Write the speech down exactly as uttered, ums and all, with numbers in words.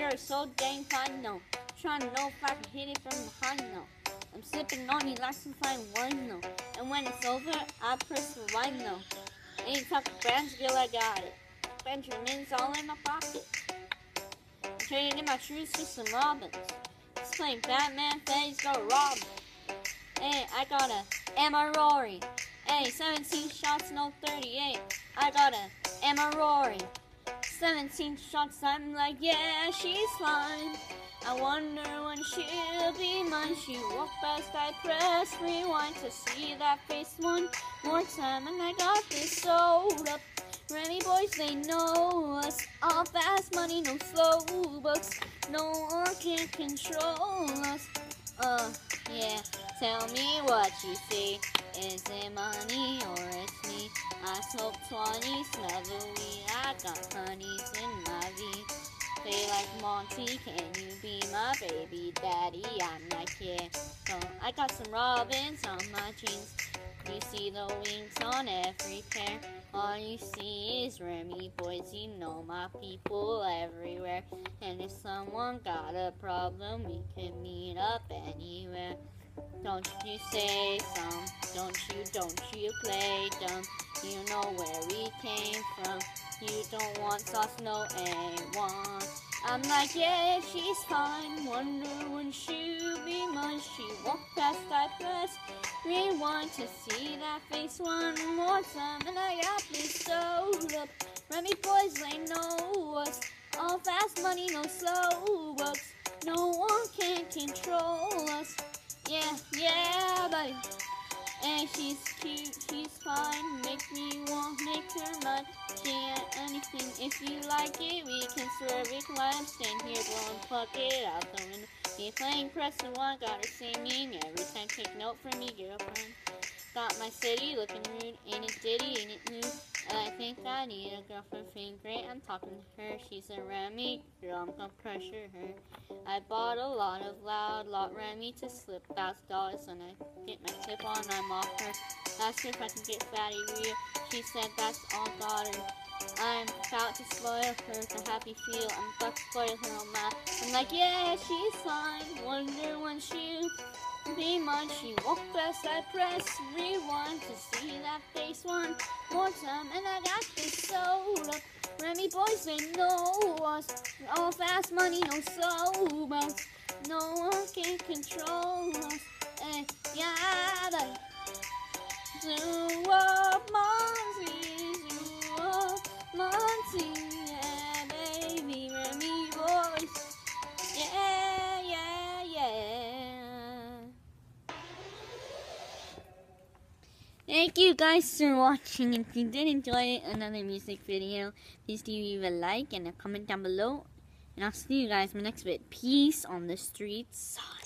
you're so dang fine, no. Trying to know if I can hit it from behind, no. I'm sipping on you like some fine wine, no. And when it's over, I press rewind, no. Ain't talking brands, girl, I got it. Benjamin's all in my pocket. I'm trading in my shoes for some Robins. Just playing Batman, phase, go rob. Hey, I got a Emma Rory. Hey, seventeen shots, no thirty-eight. I got a Emma Rory. seventeen shots, I'm like, yeah, she's fine. I wonder when she'll be mine. She walked past, I press rewind to see that face one more time. And I got this sold up. Remy boys, they know us. All fast money, no slow bucks. No one can control us. Uh, yeah, tell me what you see. Is it money or it's me? I smoke twenty, smell the weed. I got honeys in my V. They like Monty, can you be my baby daddy? I'm like, yeah. So I got some Robins on my jeans. You see the wings on every pair. All you see is Remy boys, you know my people everywhere. And if someone got a problem, we can meet up anywhere. Don't you say some, don't you, don't you play dumb. You know where we came from. You don't want sauce, no A one. I'm like, yeah, she's fine. Wonder when she'll be mine. She walked past, I press rewind to see that face one more time. And I got this sold up. Remy boys, they know us. All fast money, no slow bucks. No one can control us. Yeah, yeah, buddy. And she's cute, she's fine. Make me want, make her mine. She ain't anything. If you like it, we can swerve it while I'm standing here blowing fuck it out the window. Me playing press and one, got her singing every time. Take note from me, girlfriend. Got my city looking rude. Ain't it ditty, ain't it new? I think I need a girlfriend feeling great. I'm talking to her, she's a Remy girl, I'm gonna pressure her. I bought a lot of loud, lot Remy to slip thousand dollars when I get my tip on, I'm off her. Asked her if I can get fatty real, she said that's all got her. I'm about to spoil her, the happy feel, I'm about to spoil her on my. I'm like, yeah, she's fine, wonder when she'll be mine. She walked past, I press rewind to see that face one more time. And I got this sold up. Remy boys, they know us. All fast money, no slow bucks. No one can control us. And yeah, the zoo up Monty, zoo up Monty, yeah, baby, Remy boys, yeah, yeah, yeah. Thank you guys for watching. If you did enjoy another music video, please do leave a like and a comment down below. And I'll see you guys in my next bit. Peace on the streets.